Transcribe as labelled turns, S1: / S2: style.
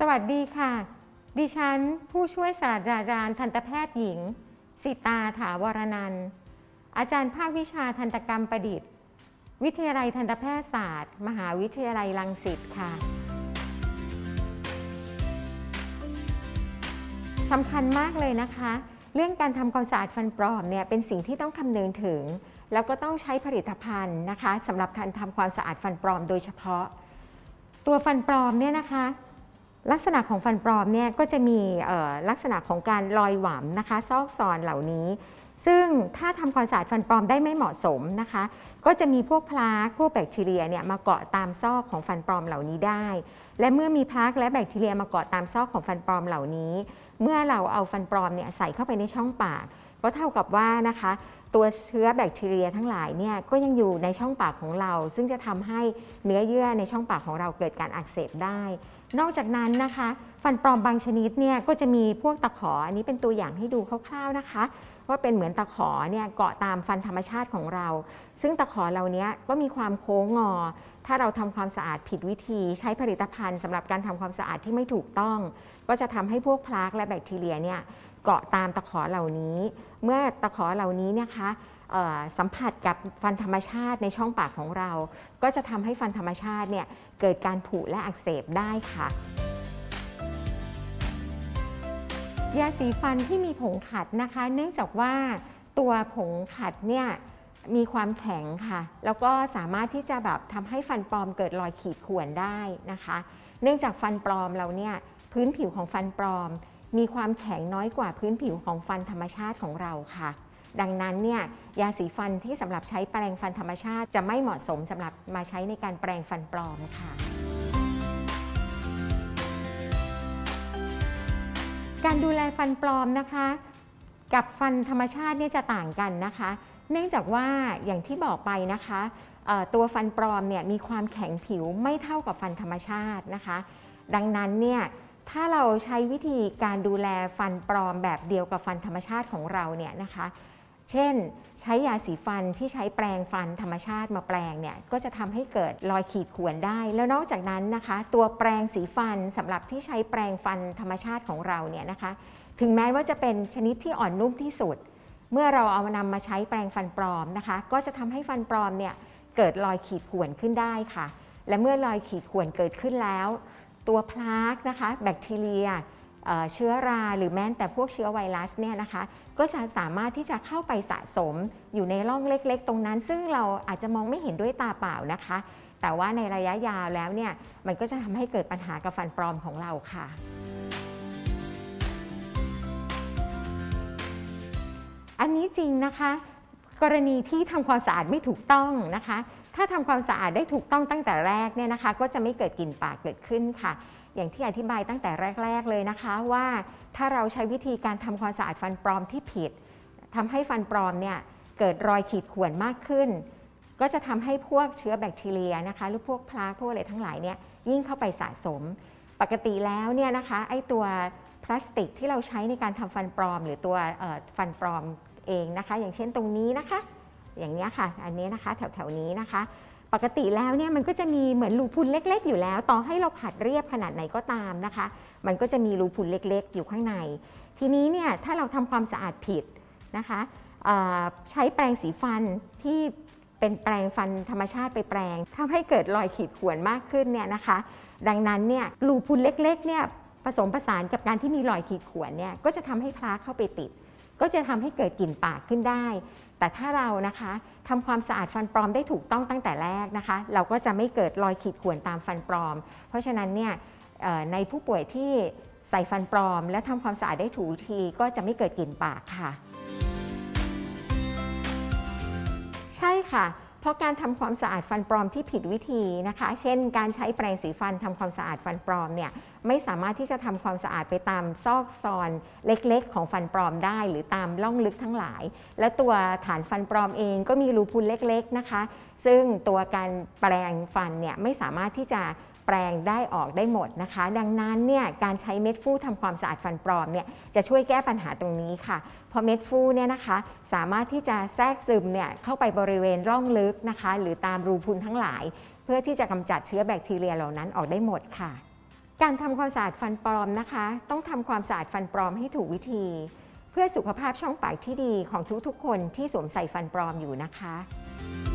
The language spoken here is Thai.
S1: วัสดีค่ะดิฉันผู้ช่วยศาสตราจารย์ทันตแพทย์หญิงสิตาถาวรนันท์อาจารย์ภาควิชาทันตกรรมประดิษฐ์วิทยาลัยทันตแพทยศาสตร์มหาวิทยาลัยรังสิตค่ะสำคัญมากเลยนะคะเรื่องการทำความสะอาดฟันปลอมเนี่ยเป็นสิ่งที่ต้องคำนึงถึงแล้วก็ต้องใช้ผลิตภัณฑ์นะคะสำหรับการทำความสะอาดฟันปลอมโดยเฉพาะตัวฟันปลอมเนี่ยนะคะลักษณะของฟันปลอมเนี่ยก็จะมีลักษณะของการลอยหวำนะคะซอกซอนเหล่านี้ซึ่งถ้าทำความสะอาดฟันปลอมได้ไม่เหมาะสมนะคะก็จะมีพวกพลาร์กพวกแบคทีเรียเนี่ยมาเกาะตามซอกของฟันปลอมเหล่านี้ได้และเมื่อมีพลาร์กและแบคทีเรียมาเกาะตามซอกของฟันปลอมเหล่านี้เมื่อเราเอาฟันปลอมเนี่ยใส่เข้าไปในช่องปากก็เท่ากับว่านะคะตัวเชื้อแบคทีเรียทั้งหลายเนี่ยก็ยังอยู่ในช่องปากของเราซึ่งจะทำให้เนื้อเยื่อในช่องปากของเราเกิดการอักเสบได้นอกจากนั้นนะคะฟันปลอมบางชนิดเนี่ยก็จะมีพวกตะขออันนี้เป็นตัวอย่างให้ดูคร่าวๆนะคะว่าเป็นเหมือนตะขอเนี่ยเกาะตามฟันธรรมชาติของเราซึ่งตะขอเหล่านี้ก็มีความโค้งงอถ้าเราทำความสะอาดผิดวิธีใช้ผลิตภัณฑ์สำหรับการทำความสะอาดที่ไม่ถูกต้องก็จะทำให้พวกพลาร์กและแบคทีเรียเนี่ยเกาะตามตะขอเหล่านี้เมื่อตะขอเหล่านี้นะคะสัมผัสกับฟันธรรมชาติในช่องปากของเราก็จะทำให้ฟันธรรมชาติเนี่ยเกิดการผุและอักเสบได้ค่ะยาสีฟันที่มีผงขัดนะคะเนื่องจากว่าตัวผงขัดเนี่ยมีความแข็งค่ะแล้วก็สามารถที่จะแบบทำให้ฟันปลอมเกิดรอยขีดข่วนได้นะคะเนื่องจากฟันปลอมเราเนี่ยพื้นผิวของฟันปลอมมีความแข็งน้อยกว่าพื้นผิวของฟันธรรมชาติของเราค่ะดังนั้นเนี่ยยาสีฟันที่สำหรับใช้แปรงฟันธรรมชาติจะไม่เหมาะสมสำหรับมาใช้ในการแปรงฟันปลอมค่ะการดูแลฟันปลอมนะคะกับฟันธรรมชาติเนี่ยจะต่างกันนะคะเนื่องจากว่าอย่างที่บอกไปนะคะตัวฟันปลอมเนี่ยมีความแข็งผิวไม่เท่ากับฟันธรรมชาตินะคะดังนั้นเนี่ยถ้าเราใช้วิธีการดูแลฟันปลอมแบบเดียวกับฟันธรรมชาติของเราเนี่ยนะคะเช่นใช้ยาสีฟันที่ใช้แปรงฟันธรรมชาติมาแปรงเนี่ยก็จะทำให้เกิดรอยขีดข่วนได้แล้วนอกจากนั้นนะคะตัวแปรงสีฟันสำหรับที่ใช้แปรงฟันธรรมชาติของเราเนี่ยนะคะถึงแม้ว่าจะเป็นชนิดที่อ่อนนุ่มที่สุดเมื่อเราเอานำมาใช้แปรงฟันปลอมนะคะก็จะทำให้ฟันปลอมเนี่ยเกิดรอยขีดข่วนขึ้นได้ค่ะและเมื่อรอยขีดข่วนเกิดขึ้นแล้วตัวพลาร์กนะคะแบคทีเรียเชื้อราหรือแม้แต่พวกเชื้อไวรัสเนี่ยนะคะก็จะสามารถที่จะเข้าไปสะสมอยู่ในร่องเล็กๆตรงนั้นซึ่งเราอาจจะมองไม่เห็นด้วยตาเปล่านะคะแต่ว่าในระยะยาวแล้วเนี่ยมันก็จะทำให้เกิดปัญหากับฟันปลอมของเราค่ะอันนี้จริงนะคะกรณีที่ทำความสะอาดไม่ถูกต้องนะคะถ้าทำความสะอาดได้ถูกต้องตั้งแต่แรกเนี่ยนะคะก็จะไม่เกิดกลิ่นปากเกิดขึ้นค่ะอย่างที่อธิบายตั้งแต่แรกๆเลยนะคะว่าถ้าเราใช้วิธีการทำความสะอาดฟันปลอมที่ผิดทำให้ฟันปลอมเนี่ยเกิดรอยขีดข่วนมากขึ้นก็จะทำให้พวกเชื้อแบคทีเรียนะคะหรือพวกพลาร์กพวกอะไรทั้งหลายเนี่ยยิ่งเข้าไปสะสมปกติแล้วเนี่ยนะคะไอ้ตัวพลาสติกที่เราใช้ในการทำฟันปลอมหรือตัวฟันปลอมเองนะคะอย่างเช่นตรงนี้นะคะอย่างนี้ค่ะอันนี้นะคะแถวๆนี้นะคะปกติแล้วเนี่ยมันก็จะมีเหมือนรูพุนเล็กๆอยู่แล้วต่อให้เราขัดเรียบขนาดไหนก็ตามนะคะมันก็จะมีรูพุนเล็กๆอยู่ข้างในทีนี้เนี่ยถ้าเราทำความสะอาดผิดนะคะใช้แปรงสีฟันที่เป็นแปรงฟันธรรมชาติไปแปรงทำให้เกิดรอยขีดข่วนมากขึ้นเนี่ยนะคะดังนั้นเนี่ยรูพุนเล็กๆเนี่ยผสมผสานกับการที่มีรอยขีดข่วนเนี่ยก็จะทำให้พลาร์กเข้าไปติดก็จะทำให้เกิดกลิ่นปากขึ้นได้แต่ถ้าเรานะคะทำความสะอาดฟันปลอมได้ถูกต้องตั้งแต่แรกนะคะเราก็จะไม่เกิดรอยขีดข่วนตามฟันปลอมเพราะฉะนั้นเนี่ยในผู้ป่วยที่ใส่ฟันปลอมและทำความสะอาดได้ถูกวิธีก็จะไม่เกิดกลิ่นปากค่ะใช่ค่ะเพราะการทำความสะอาดฟันปลอมที่ผิดวิธีนะคะเช่นการใช้แปรงสีฟันทำความสะอาดฟันปลอมเนี่ยไม่สามารถที่จะทำความสะอาดไปตามซอกซอนเล็กๆของฟันปลอมได้หรือตามร่องลึกทั้งหลายและตัวฐานฟันปลอมเองก็มีรูพุนเล็กๆนะคะซึ่งตัวการแปรงฟันเนี่ยไม่สามารถที่จะแปรงได้ออกได้หมดนะคะดังนั้นเนี่ยการใช้เม็ดฟูทำความสะอาดฟันปลอมเนี่ยจะช่วยแก้ปัญหาตรงนี้ค่ะเพราะเม็ดฟูเนี่ยนะคะสามารถที่จะแทรกซึมเนี่ยเข้าไปบริเวณร่องลึกนะคะหรือตามรูพุนทั้งหลายเพื่อที่จะกำจัดเชื้อแบคทีเรียเหล่านั้นออกได้หมดค่ะการทำความสะอาดฟันปลอมนะคะต้องทำความสะอาดฟันปลอมให้ถูกวิธี เพื่อสุขภาพช่องปากที่ดีของทุกๆคนที่สวมใส่ฟันปลอมอยู่นะคะ